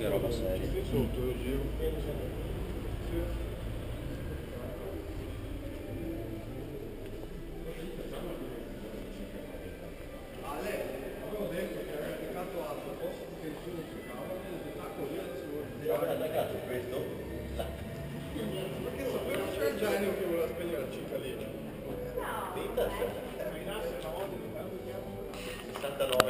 che roba seria. C'è attaccato questo? Perché sapevo c'è il genio che voleva spegnere la cicca lì. Sì, 69.